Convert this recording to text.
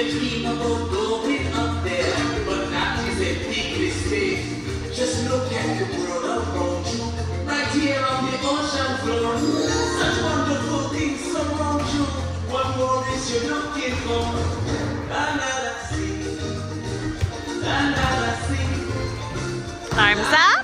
dream about going up there, but that is a big mistake. Just look at the world around you, right here on the ocean floor. Such wonderful things surround you. What more is you looking for? Another sea, another sea. Time's up.